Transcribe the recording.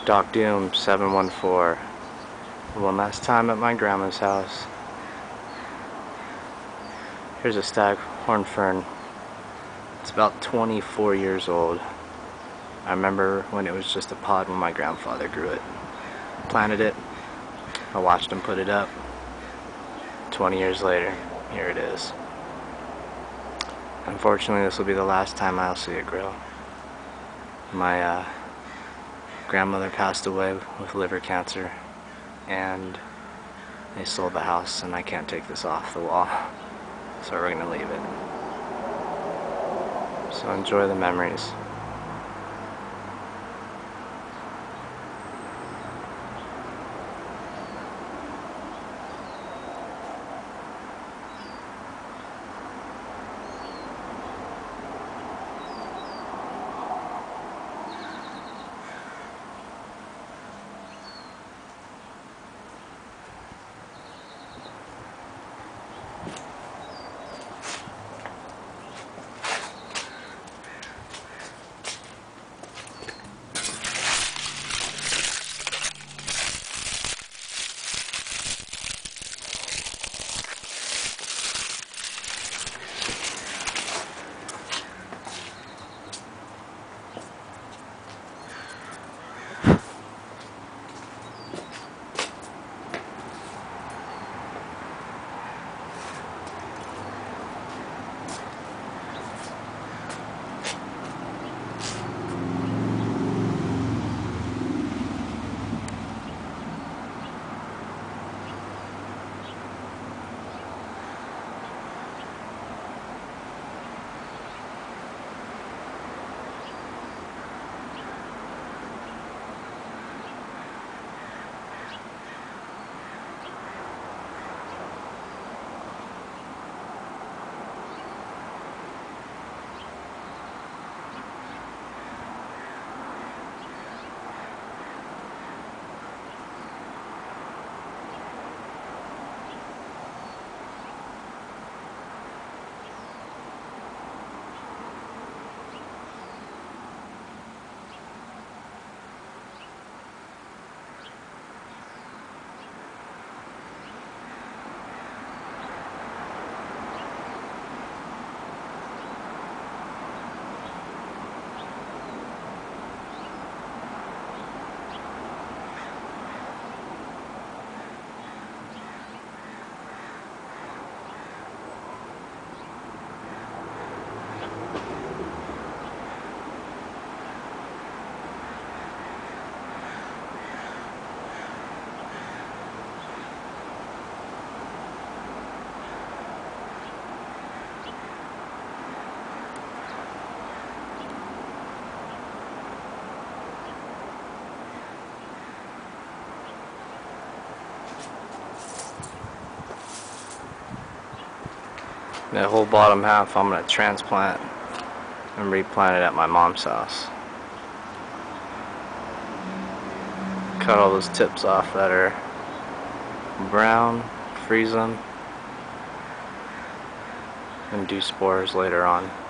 Doc Doom 714. One last time at my grandma's house. Here's a stag horn fern. It's about 24 years old. I remember when it was just a pod when my grandfather grew it. Planted it. I watched him put it up. 20 years later, here it is. Unfortunately, this will be the last time I'll see it grow. My grandmother passed away with liver cancer, and they sold the house, and I can't take this off the wall, so we're gonna leave it. So enjoy the memories. That whole bottom half I'm going to transplant and replant it at my mom's house. Cut all those tips off that are brown, freeze them, and do spores later on.